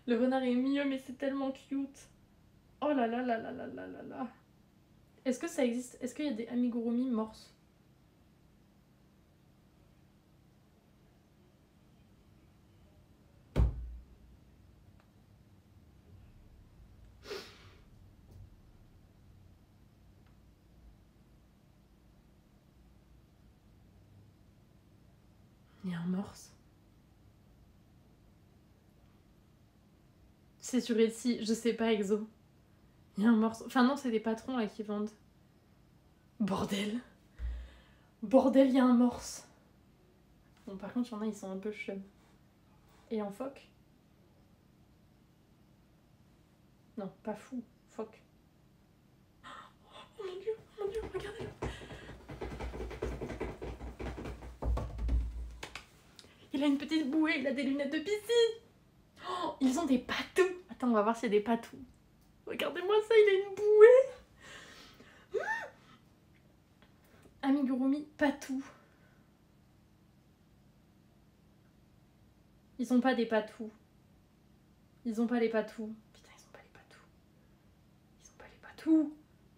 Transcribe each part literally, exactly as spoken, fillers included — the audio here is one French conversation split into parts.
Le renard est mieux, mais c'est tellement cute. Oh là là là là là là là là. Est-ce que ça existe? Est-ce qu'il y a des amigurumi morses? Il y a un morse. C'est sur Etsy, je sais pas, Exo. Il y a un morse. Enfin non, c'est des patrons là qui vendent. Bordel. Bordel, il y a un morse. Bon, par contre, il y en a, ils sont un peu chum. Et en phoque? Non, pas fou. Phoque. Oh mon dieu, oh mon dieu, regardez-le. Il a une petite bouée, il a des lunettes de piscine. Oh, ils ont des patous. Attends, on va voir s'il y a des patous. Regardez-moi ça, il a une bouée. Mmh. Amigurumi patou. Ils ont pas des patous. Ils ont pas les patous. Putain, ils ont pas les patous. Ils ont pas les patous.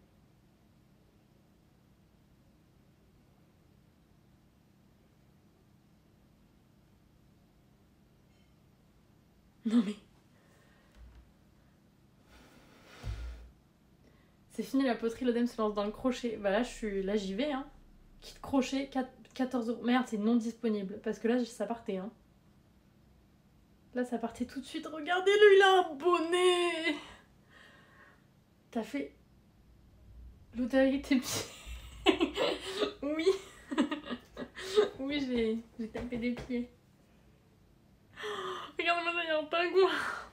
Non mais... C'est fini la poterie, l'Odem se lance dans le crochet. Bah là, je suis... là j'y vais, hein. Kit crochet, quatorze euros. Merde, c'est non disponible. Parce que là, ça partait, hein. Là, ça partait tout de suite. Regardez-le, il a un bonnet. T'as fait... l'autre avec tes pieds. Oui. Oui, j'ai tapé des pieds. Regarde-moi ça, il y a un pingouin.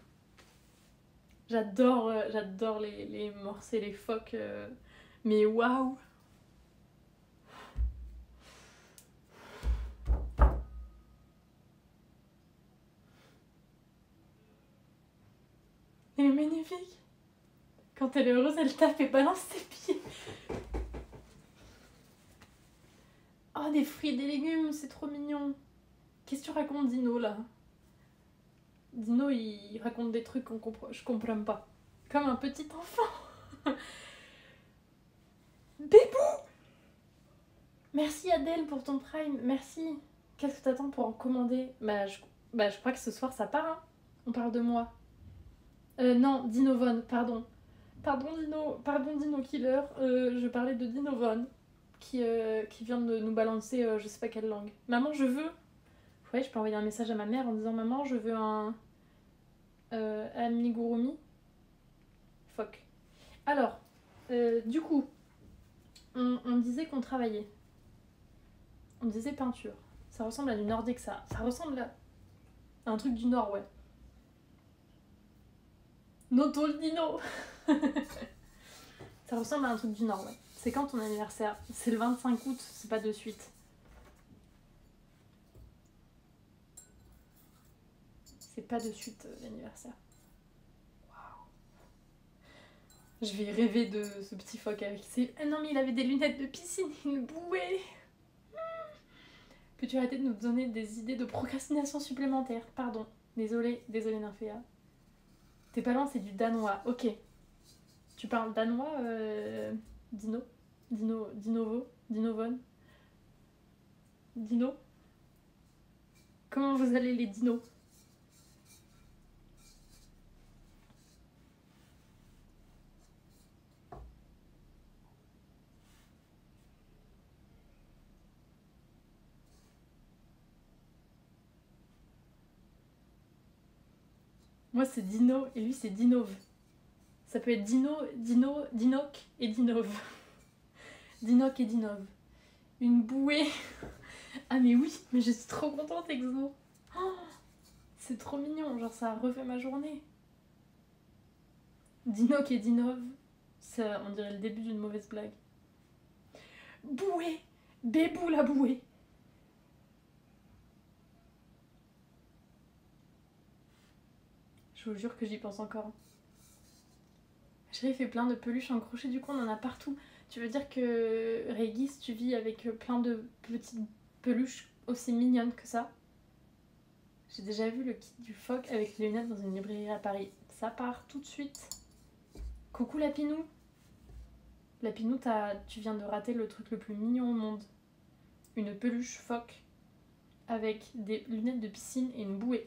J'adore euh, j'adore les, les morses et les phoques. Euh, mais waouh. Elle est magnifique. Quand elle est heureuse, elle tape et balance ses pieds. Oh, des fruits et des légumes, c'est trop mignon. Qu'est-ce que tu racontes, Dino, là? Dino, il raconte des trucs qu'on comprend, je comprends pas. Comme un petit enfant. Bébou! Merci Adèle pour ton prime, merci. Qu'est-ce que t'attends pour en commander? Bah je, bah, je crois que ce soir ça part, hein. On parle de moi. Euh, non, Dinovon, pardon. Pardon Dino, pardon Dino Killer, euh, je parlais de Dinovon. Qui, euh, qui vient de nous balancer euh, je sais pas quelle langue. Maman, je veux... Ouais, je peux envoyer un message à ma mère en disant maman, je veux un... Euh, amigurumi. Fuck. Alors, euh, du coup, on, on disait qu'on travaillait. On disait peinture. Ça ressemble à du nordique, ça. Ça ressemble à un truc du nord, ouais. Noto le dino. Ça ressemble à un truc du nord, ouais. C'est quand ton anniversaire? C'est le vingt-cinq août, c'est pas de suite. C'est pas de suite euh, l'anniversaire. Waouh. Je vais rêver de ce petit phoque avec ses... Ah non mais il avait des lunettes de piscine, une bouée. Peux-tu arrêter de nous donner des idées de procrastination supplémentaire? Pardon. Désolée, désolée Nymphéa. T'es pas loin, c'est du danois. Ok. Tu parles danois, euh... Dino Dino... Dinovo Dinovon Dino? Comment vous allez les dinos? Moi c'est Dino et lui c'est Dinove. Ça peut être Dino, Dino, Dinoc et Dinove. Dinoc et Dinove. Une bouée. Ah mais oui, mais je suis trop contente Exo. Oh, c'est trop mignon, genre ça a refait ma journée. Dinoc et Dinove, ça, on dirait le début d'une mauvaise blague. Bouée, Bébou la bouée. Je vous jure que j'y pense encore. Chérie fait plein de peluches en crochet, du coup on en a partout. Tu veux dire que Régis, tu vis avec plein de petites peluches aussi mignonnes que ça? J'ai déjà vu le kit du phoque avec les lunettes dans une librairie à Paris. Ça part tout de suite. Coucou Lapinou. Lapinou, t'as- tu viens de rater le truc le plus mignon au monde. Une peluche phoque avec des lunettes de piscine et une bouée.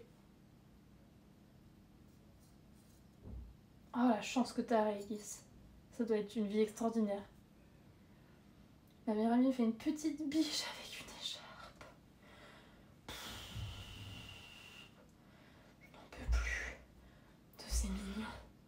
Oh la chance que t'as, Régis. Ça doit être une vie extraordinaire. Ma meilleure amie fait une petite biche avec une écharpe. Je n'en peux plus de ces mignons.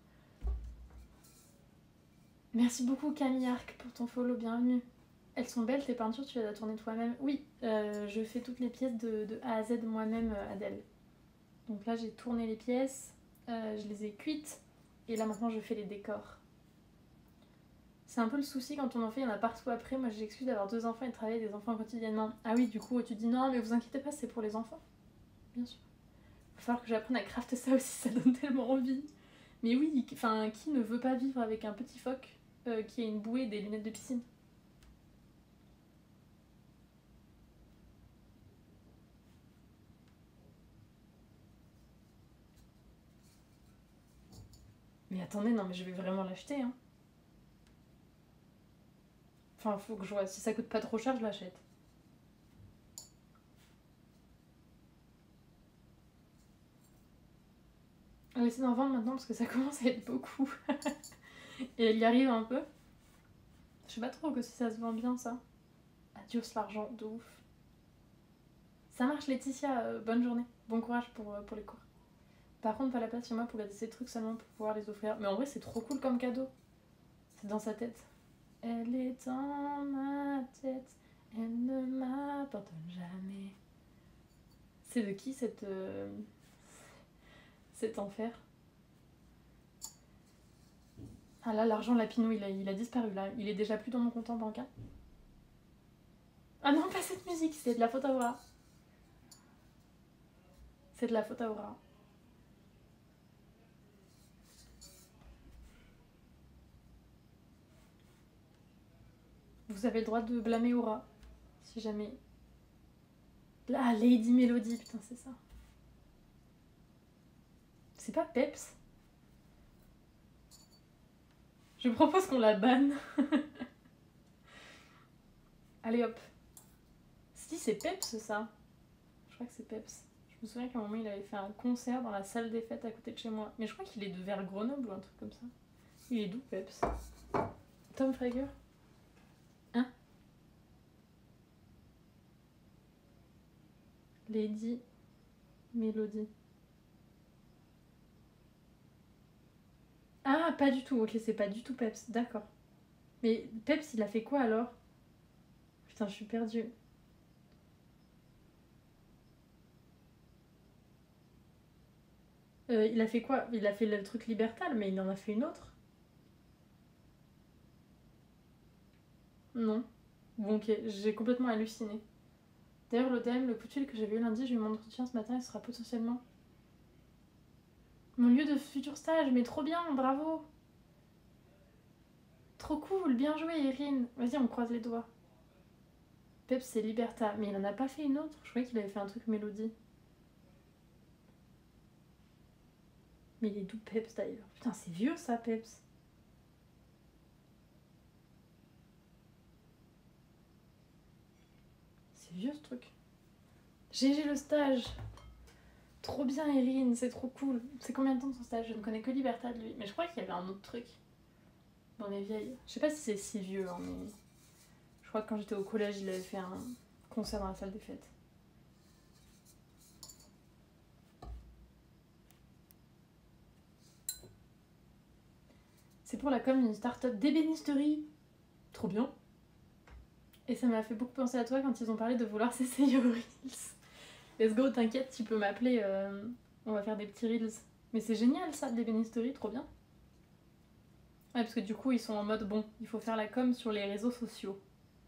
Merci beaucoup Camille Arc pour ton follow, bienvenue. Elles sont belles tes peintures, tu les as tournées toi-même? Oui, euh, je fais toutes les pièces de, de A à Z moi-même, euh, Adèle. Donc là j'ai tourné les pièces, euh, je les ai cuites, et là maintenant je fais les décors. C'est un peu le souci quand on en fait, il y en a partout après. Moi j'ai l'excuse d'avoir deux enfants et de travailler avec des enfants quotidiennement. Ah oui, du coup tu dis non mais vous inquiétez pas, c'est pour les enfants. Bien sûr. Il va falloir que j'apprenne à crafter ça aussi, ça donne tellement envie. Mais oui, enfin qui ne veut pas vivre avec un petit phoque euh, qui a une bouée et des lunettes de piscine? Mais attendez, non mais je vais vraiment l'acheter hein. Enfin faut que je vois, si ça coûte pas trop cher je l'achète. On va essayer d'en vendre maintenant parce que ça commence à être beaucoup. Et elle y arrive un peu. Je sais pas trop que si ça se vend bien ça. Adios l'argent, de ouf. Ça marche Laetitia, euh, bonne journée. Bon courage pour, euh, pour les cours. Par contre pas la place chez moi pour garder ces trucs seulement pour pouvoir les offrir. Mais en vrai c'est trop cool comme cadeau. C'est dans sa tête. Elle est dans ma tête, elle ne m'abandonne jamais. C'est de qui cette... Euh... cet enfer? Ah là, l'argent Lapinou, il a, il a disparu là. Il est déjà plus dans mon compte en banque. Hein. Ah non, pas cette musique, c'est de la faute à Aura. C'est de la faute à Aura. Vous avez le droit de blâmer Aura. Si jamais... Ah, Lady Melody, putain, c'est ça. C'est pas Peps? Je propose qu'on la banne. Allez hop. Si, c'est Peps ça. Je crois que c'est Peps. Je me souviens qu'à un moment il avait fait un concert dans la salle des fêtes à côté de chez moi. Mais je crois qu'il est de vers Grenoble ou un truc comme ça. Il est d'où Peps? Tom Frager? Hein? Lady Melody. Ah, pas du tout. Ok, c'est pas du tout Peps. D'accord. Mais Peps, il a fait quoi alors? Putain, je suis perdue. Euh, il a fait quoi? Il a fait le truc Libertal, mais il en a fait une autre? Non. Bon, ok, j'ai complètement halluciné. D'ailleurs, l'O D M, le coup de fil que j'avais eu lundi, j'ai eu mon entretien ce matin, il sera potentiellement mon lieu de futur stage. Mais trop bien, bravo! Trop cool, bien joué, Erin. Vas-y, on croise les doigts. Peps, c'est Liberta. Mais il en a pas fait une autre? Je croyais qu'il avait fait un truc Mélodie. Mais il est d'où Peps d'ailleurs? Putain, c'est vieux ça, Peps. C'est vieux ce truc. G G le stage. Trop bien, Erin, c'est trop cool. C'est combien de temps son stage? Je ne connais que Liberta de lui. Mais je crois qu'il y avait un autre truc dans les vieilles. Je sais pas si c'est si vieux, hein, mais je crois que quand j'étais au collège, il avait fait un concert dans la salle des fêtes. C'est pour la com d'une start-up d'ébénisterie. Trop bien. Et ça m'a fait beaucoup penser à toi quand ils ont parlé de vouloir s'essayer aux Reels. Let's go, t'inquiète, tu peux m'appeler. Euh, on va faire des petits Reels. Mais c'est génial ça, d'ébénisterie, trop bien. Ouais, parce que du coup, ils sont en mode bon, il faut faire la com sur les réseaux sociaux.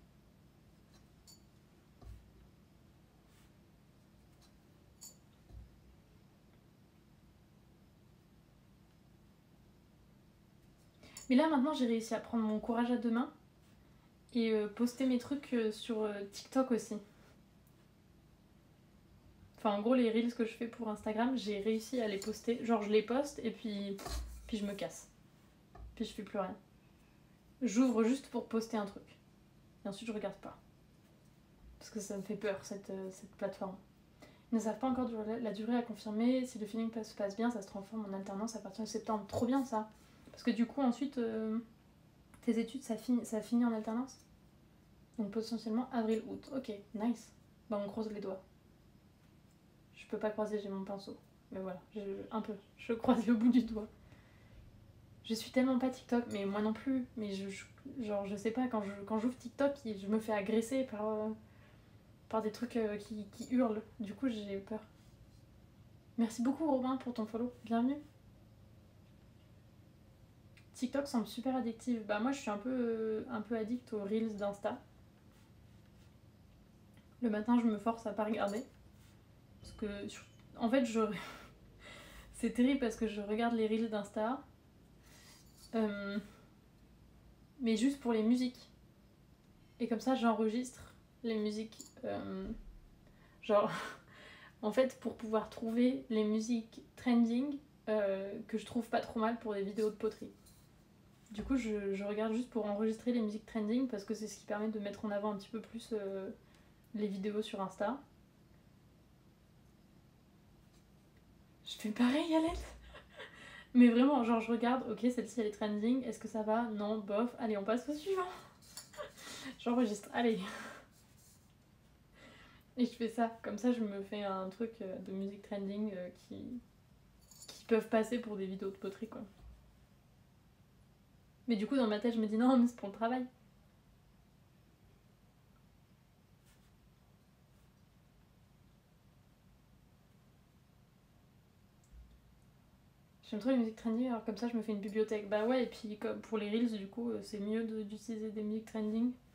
Mais là, maintenant, j'ai réussi à prendre mon courage à deux mains et euh, poster mes trucs euh, sur euh, TikTok aussi. Enfin, en gros, les reels que je fais pour Instagram, j'ai réussi à les poster. Genre, je les poste et puis, puis je me casse. Puis je fais plus rien. J'ouvre juste pour poster un truc. Et ensuite, je regarde pas. Parce que ça me fait peur, cette, euh, cette plateforme. Ils ne savent pas encore la durée à confirmer. Si le feeling se passe bien, ça se transforme en alternance à partir de septembre. Trop bien, ça. Parce que du coup, ensuite, euh, tes études, ça finit, ça finit en alternance. Donc potentiellement avril-août. Ok, nice. Bah, on croise les doigts. Je peux pas croiser, j'ai mon pinceau. Mais voilà, je, un peu. Je croise le bout du doigt. Je suis tellement pas TikTok, mais moi non plus. Mais je, je genre, je sais pas, quand, je, quand j'ouvre TikTok, je me fais agresser par, euh, par des trucs euh, qui, qui hurlent. Du coup, j'ai peur. Merci beaucoup, Robin, pour ton follow. Bienvenue. TikTok semble super addictive. Bah, moi, je suis un peu, euh, un peu addict aux Reels d'Insta. Le matin, je me force à pas regarder. Parce que, en fait, je... c'est terrible parce que je regarde les Reels d'Insta. Euh, mais juste pour les musiques. Et comme ça, j'enregistre les musiques. Euh, genre, en fait, pour pouvoir trouver les musiques trending euh, que je trouve pas trop mal pour des vidéos de poterie. Du coup, je, je regarde juste pour enregistrer les musiques trending parce que c'est ce qui permet de mettre en avant un petit peu plus euh, les vidéos sur Insta. Je fais pareil, Alette. Mais vraiment, genre, je regarde, ok, celle-ci elle est trending, est-ce que ça va? Non, bof, allez, on passe au suivant. J'enregistre, allez. Et je fais ça, comme ça je me fais un truc de musique trending euh, qui... qui peuvent passer pour des vidéos de poterie, quoi. Mais du coup, dans ma tête, je me dis non, mais c'est pour le travail. J'aime trop les musiques trending, alors comme ça je me fais une bibliothèque. Bah ouais, et puis comme pour les reels, du coup, c'est mieux de, d'utiliser des musiques trending